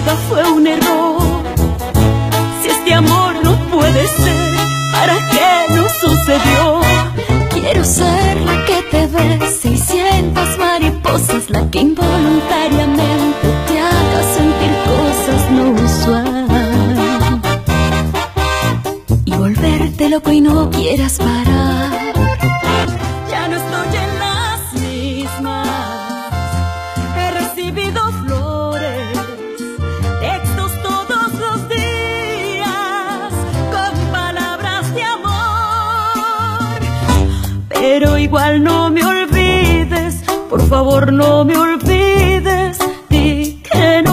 nunca fue un error. Si este amor no puede ser, ¿para qué no sucedió? Quiero ser la que te bese y sientas mariposas, la que involuntariamente te haga sentir cosas no usual, y volverte loco y no quieras parar. Ya no estoy en las mismas, he recibido flores, textos todos los días con palabras de amor. Pero igual no me olvides, por favor no me olvides, di que no.